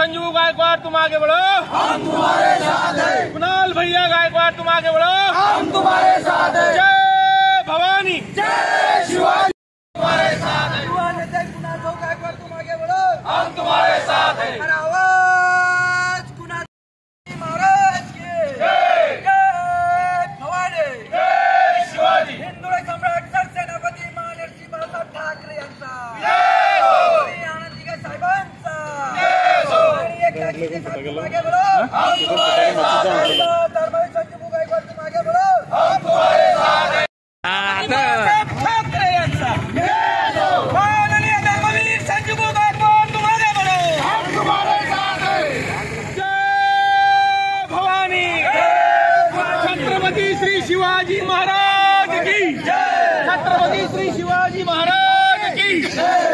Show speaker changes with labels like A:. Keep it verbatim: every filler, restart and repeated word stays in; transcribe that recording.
A: संजू गायकवाड़ तुम आगे बढ़ो,
B: हम तुम्हारे साथ हैं।
A: कुणाल भैया गायकवाड़ तुम आगे बढ़ो,
B: हम तुम्हारे साथ हैं।
A: जय भवानी,
B: जय शिवाजी,
A: तुम्हारे साथ है।
B: युवा नेता कुणाल गायकवाड़ तुम आगे बढ़ो,
A: हम तुम्हारे साथ है।
B: आवाज कुणाल महाराज की जय, जय भवानी,
A: जय शिवाजी,
B: हिंदू सम्राट सरसेनापती महानरसी बाळासाहेब ठाकरे यांचा
A: जय हो,
B: आणि आनंदीगे साहेबांचा
A: जय हो,
B: आणि एक तारखेच्या साथ तुम आगे बढ़ो,
A: हम तुम्हारे साथ है।
B: धर्मवीर संजू गायकवाड़ तुम आगे बढ़ो,
A: हम तुम्हारे साथ है।
B: बाळासाहेब ठाकरे यांचा माननीय धर्मवीर संजू गायकवाड़ तुम आगे बढ़ो,
A: हम तुम्हारे साथ है। जय भवानी, छत्रपति श्री शिवाजी महाराज की जय, छत्रपति श्री शिवाजी महाराज की जय।